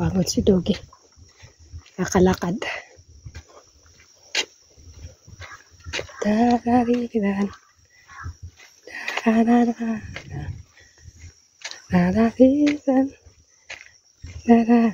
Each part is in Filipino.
Pagod si Dogi. Nakalakad. Dararidan. Dararidan. Dararidan. Dararidan.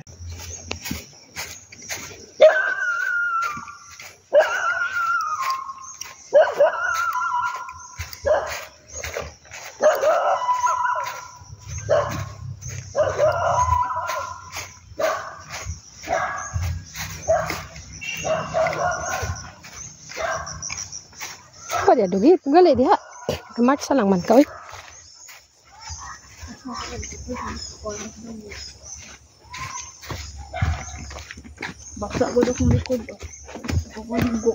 Apa dia Dogi? Gali dia. Kemaksa lang man kau. Baksa ko daw kung likod. Ako ligo.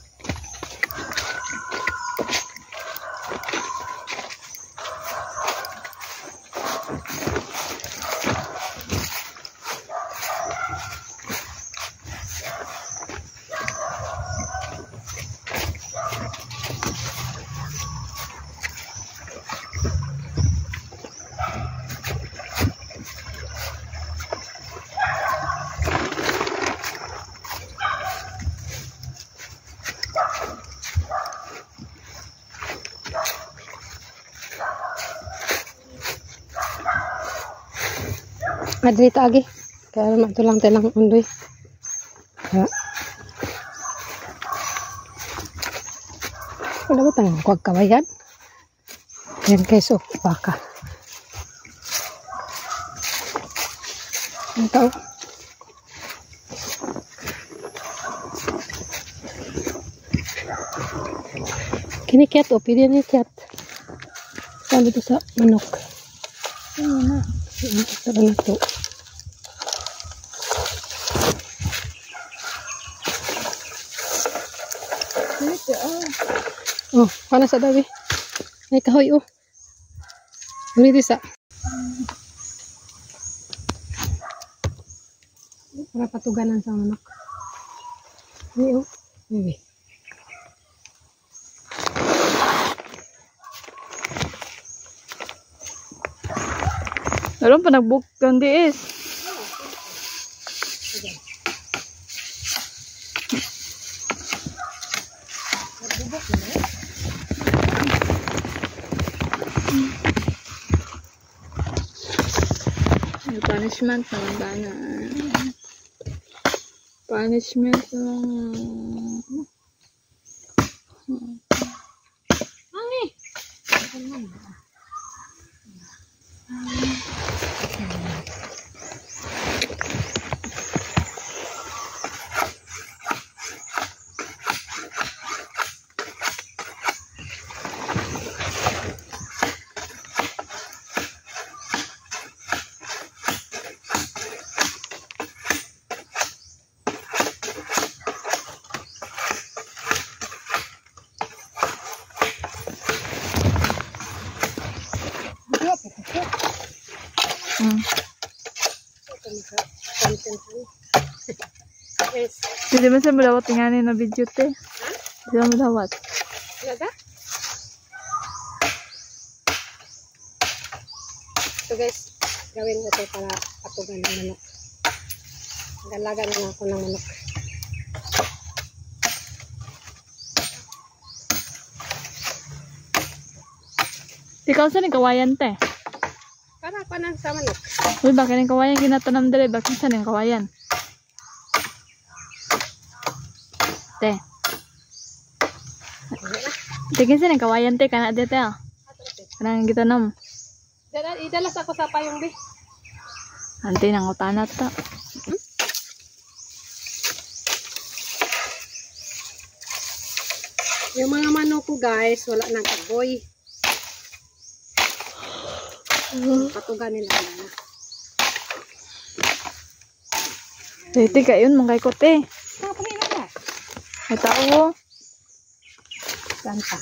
Adri tagi. Kaya matulang telang undoy. Wala ba tayong kuwag kawayan? Yan keso, baka. Ang tao. Kinikiat o, pili ni kiat. Saan dito sa manok? Ano na? Ito na ito. Oh, panas sa dawi. Ay kahoy oh. Uli sa. Para patuganan sa manok. Ay oh. Ay. Meron pa nag-book kang diis. Punishment naman bana. Punishment naman. Ani? Hindi man sa malawat tingnan na video te. Hindi man malawat. Talaga? So guys, gawin ko ito para patugan ng manok. Galaga na lang ako ng manok. Ikaw saan yung kawayan te? Para pa na sa manok. Uy, bakit yung kawayan ginatanam dali? Bakit saan yung kawayan? Te. Tingin saan yung kawayan te? Kana dito ah. Kanang gitanam. Idalas ako sa payong bi. Ante nang utanat ta. Yung mga manok ko guys, wala nang kagoy. Patugan nila na. Titi kayon mangkay ko te. Saan pa nila ba? Ay tao. Saan pa?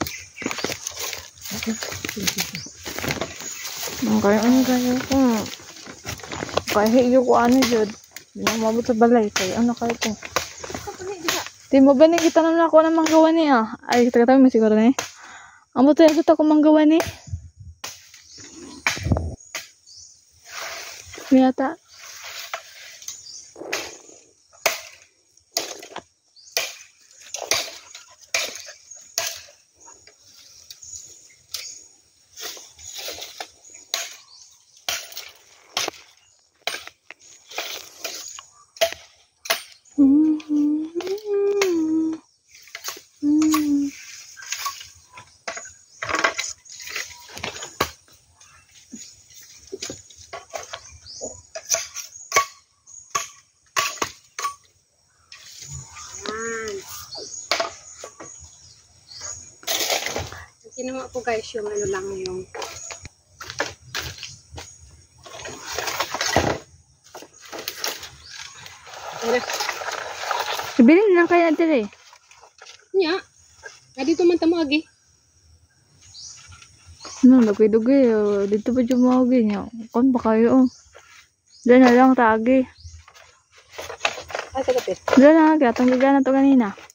Mangkay kayo ko. Kaya ko ano jud. Mabot sa balay kay ano kayo ko. Di mo ba kita naman ako ng manggawa niya? Ay, taga-tabi mo siguro na eh. Amo to yung ako manggawa ni. Miyata. Ginawa ko guys yung ano lang yung ano, Ibilin na lang kayo natin eh. nya. Dito man tamo agi. Ano, nagkay-dugay. Dito pa dyan mga ganyan. Kon ba kayo? Diyan na lang, tagi. Ay, sa kapit. Diyan na, kaya itong giga na to kanina.